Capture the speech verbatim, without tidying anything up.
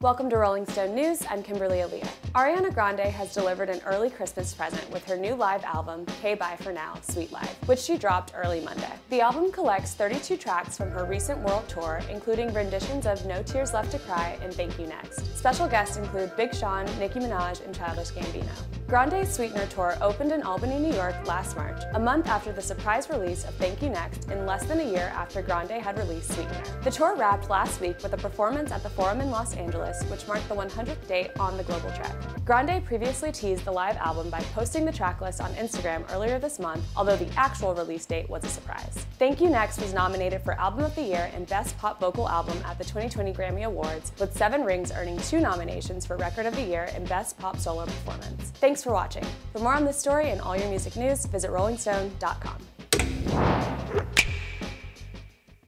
Welcome to Rolling Stone News, I'm Kimberly Aaliyah. Ariana Grande has delivered an early Christmas present with her new live album, K-Bye For Now, Sweet Life, which she dropped early Monday. The album collects thirty-two tracks from her recent world tour, including renditions of No Tears Left to Cry and Thank You Next. Special guests include Big Sean, Nicki Minaj, and Childish Gambino. Grande's Sweetener Tour opened in Albany, New York last March, a month after the surprise release of Thank You Next and less than a year after Grande had released Sweetener. The tour wrapped last week with a performance at the Forum in Los Angeles, which marked the one hundredth date on the global trip. Grande previously teased the live album by posting the tracklist on Instagram earlier this month, although the actual release date was a surprise. Thank You Next was nominated for Album of the Year and Best Pop Vocal Album at the twenty twenty Grammy Awards, with Seven Rings earning two nominations for Record of the Year and Best Pop Solo Performance. Thanks for watching. For more on this story and all your music news, visit rolling stone dot com.